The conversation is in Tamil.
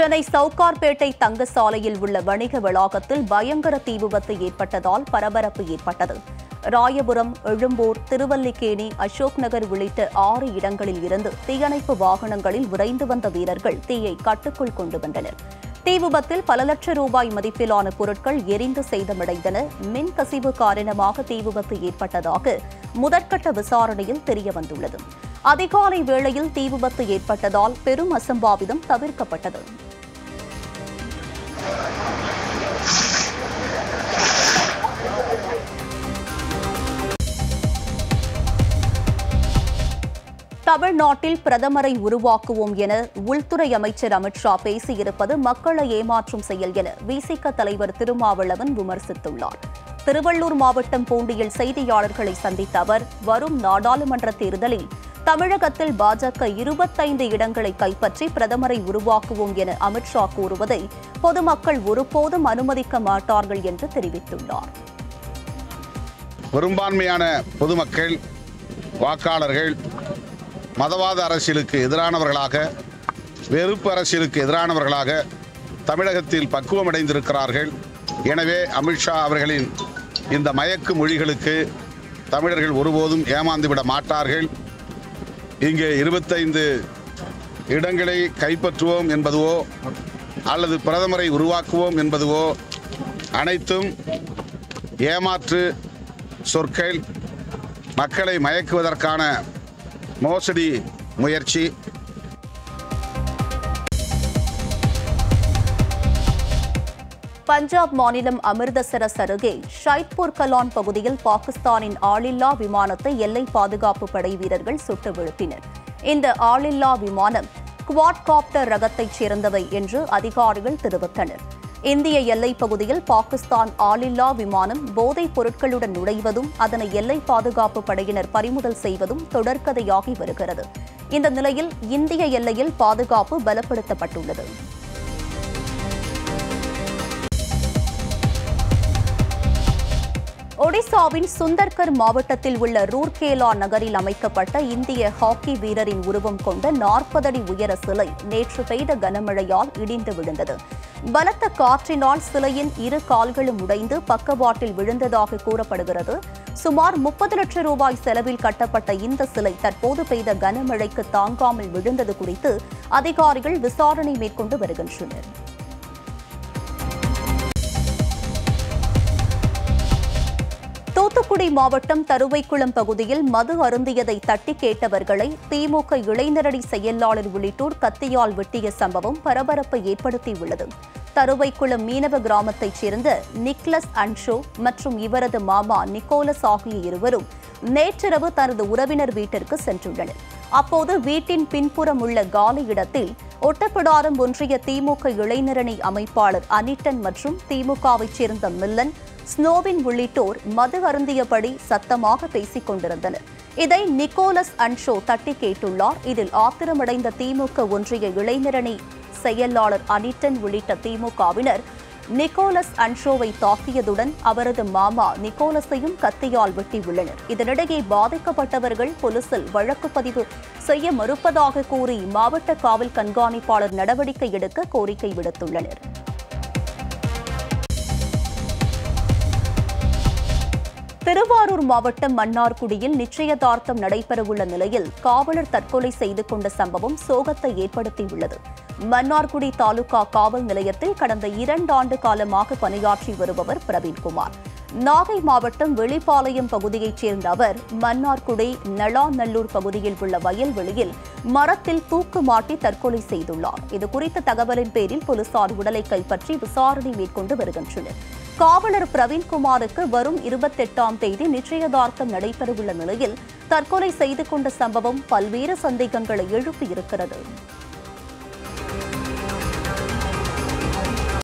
சென்னை சவுகார்பேட்டை தங்க சாலையில் உள்ள வணிக வளாகத்தில் பயங்கர தீ விபத்து ஏற்பட்டதால் பரபரப்பு ஏற்பட்டது. ராயபுரம், எழும்பூர், திருவல்லிக்கேணி, அசோக் நகர் உள்ளிட்ட 6 இடங்களில் இருந்து தீயணைப்பு வாகனங்களில் விரைந்து வந்த வீரர்கள் தீயை கட்டுக்குள் கொண்டு வந்தனர். தீ விபத்தில் பல லட்சம் ரூபாய் மதிப்பிலான பொருட்கள் எரிந்து சேதமடைந்தன. மின் கசிவு காரணமாக தீ விபத்து ஏற்பட்டதாக முதற்கட்ட விசாரணையில் தெரியவந்துள்ளது. அதிகாலை வேளையில் தீ விபத்து ஏற்பட்டதால் பெரும் அசம்பாவிதம் தவிர்க்கப்பட்டது. தமிழ்நாட்டில் பிரதமரை உருவாக்குவோம் என உள்துறை அமைச்சர் அமித்ஷா பேசியிருப்பது மக்களை ஏமாற்றும் செயல் என விசிக தலைவர் திருமாவளவன் விமர்சித்துள்ளார். திருவள்ளூர் மாவட்டம் பூண்டியில் செய்தியாளர்களை சந்தித்த அவர், வரும் நாடாளுமன்ற தேர்தலில் தமிழகத்தில் பாஜக 25 இடங்களை கைப்பற்றி பிரதமரை உருவாக்குவோம் என அமித்ஷா கூறுவதை பொதுமக்கள் ஒருபோதும் அனுமதிக்க மாட்டார்கள் என்று தெரிவித்துள்ளார். பெரும்பான்மையான பொதுமக்கள், வாக்காளர்கள் மதவாத அரசியலுக்கு எதிரானவர்களாக, வெறுப்பு அரசியலுக்கு எதிரானவர்களாக தமிழகத்தில் பக்குவமடைந்திருக்கிறார்கள். எனவே அமித்ஷா அவர்களின் இந்த மயக்கு மொழிகளுக்கு தமிழர்கள் ஒருபோதும் ஏமாந்துவிட மாட்டார்கள். இங்கே 25 இடங்களை கைப்பற்றுவோம் என்பதுவோ அல்லது பிரதமரை உருவாக்குவோம் என்பதுவோ அனைத்தும் ஏமாற்று சொற்கள், மக்களை மயக்குவதற்கான மோசடி முயற்சி. பஞ்சாப் மாநிலம் அமிர்தசரஸ் அருகே ஷைத்பூர் கலான் பகுதியில் பாகிஸ்தானின் ஆளில்லா விமானத்தை எல்லை பாதுகாப்பு படை வீரர்கள் சுட்டு வீழ்த்தினர். இந்த ஆளில்லா விமானம் குவாட்காப்டர் ரகத்தைச் சேர்ந்தவை என்று அதிகாரிகள் தெரிவித்தனர். இந்திய எல்லைப் பகுதியில் பாகிஸ்தான் ஆளில்லா விமானம் போதைப் பொருட்களுடன் நுழைவதும் அதனை எல்லை பாதுகாப்பு படையினர் பறிமுதல் செய்வதும் தொடர்கதையாகி வருகிறது. இந்த நிலையில் இந்திய எல்லையில் பாதுகாப்பு பலப்படுத்தப்பட்டுள்ளது. ஒடிசாவின் சுந்தர்கர் மாவட்டத்தில் உள்ள ரூர்கேலா நகரில் அமைக்கப்பட்ட இந்திய ஹாக்கி வீரரின் உருவம் கொண்ட 40 அடி உயர சிலை நேற்று பெய்த கனமழையால் இடிந்து விழுந்தது. பலத்த காற்றினால் சிலையின் 2 கால்களும் உடைந்து பக்கவாட்டில் விழுந்ததாக கூறப்படுகிறது. சுமார் 30 லட்சம் ரூபாய் செலவில் கட்டப்பட்ட இந்த சிலை தற்போது பெய்த கனமழைக்கு தாங்காமல் விழுந்தது குறித்து அதிகாரிகள் விசாரணை மேற்கொண்டு வருகின்றனர். தூத்துக்குடி மாவட்டம் தருவைக்குளம் பகுதியில் மது அருந்தியதை தட்டி கேட்டவர்களை திமுக இளைஞரணி செயலாளர் உள்ளிட்டோர் கத்தியால் வெட்டிய சம்பவம் பரபரப்பை ஏற்படுத்தியுள்ளது. தருவைக்குளம் மீனவ கிராமத்தைச் சேர்ந்த நிக்லஸ் அன்ஷோ மற்றும் இவரது மாமா நிக்கோலஸ் ஆகிய இருவரும் நேற்றிரவு தனது உறவினர் வீட்டிற்கு சென்றுள்ளனர். அப்போது வீட்டின் பின்புறம் உள்ள காலி இடத்தில் ஒட்டப்பிடாரம் ஒன்றிய திமுக இளைஞரணி அமைப்பாளர் அனிட்டன் மற்றும் திமுகவைச் சேர்ந்த மில்லன், ஸ்னோவின் உள்ளிட்டோர் மது அருந்தியபடி சத்தமாக பேசிக் கொண்டிருந்தனர். இதை நிக்கோலஸ் அன்ஷோ தட்டி கேட்டுள்ளார். இதில் ஆத்திரமடைந்த திமுக ஒன்றிய இளைஞரணி செயலாளர் அனிட்டன் உள்ளிட்ட திமுகவினர் நிக்கோலஸ் அன்ஷோவை தாக்கியதுடன் அவரது மாமா நிக்கோலஸையும் கத்தியால் வெட்டியுள்ளனர். இதனிடையே பாதிக்கப்பட்டவர்கள் போலீசில் வழக்கு பதிவு செய்ய மறுப்பதாக கூறி மாவட்ட காவல் கண்காணிப்பாளர் நடவடிக்கை எடுக்க கோரிக்கை விடுத்துள்ளனர். திருவாரூர் மாவட்டம் மன்னார்குடியில் நிச்சயதார்த்தம் நடைபெறவுள்ள நிலையில் காவலர் தற்கொலை செய்து கொண்ட சம்பவம் சோகத்தை ஏற்படுத்தியுள்ளது. மன்னார்குடி தாலுகா காவல் நிலையத்தில் கடந்த 2 ஆண்டு காலமாக பணியாற்றி வருபவர் பிரவீன்குமார். நாகை மாவட்டம் வெளிப்பாளையம் பகுதியைச் சேர்ந்த அவர் மன்னார்குடி நளாநல்லூர் பகுதியில் உள்ள வயல்வெளியில் மரத்தில் தூக்கு மாட்டி தற்கொலை செய்துள்ளார். இதுகுறித்த தகவலின் பேரில் போலீசார் உடலை கைப்பற்றி விசாரணை மேற்கொண்டு வருகின்றனர். காவலர் பிரவீன்குமாருக்கு வரும் 28ஆம் தேதி நிச்சயதார்த்தம் நடைபெறவுள்ள நிலையில் தற்கொலை செய்து கொண்ட சம்பவம் பல்வேறு சந்தேகங்களை எழுப்பியிருக்கிறது.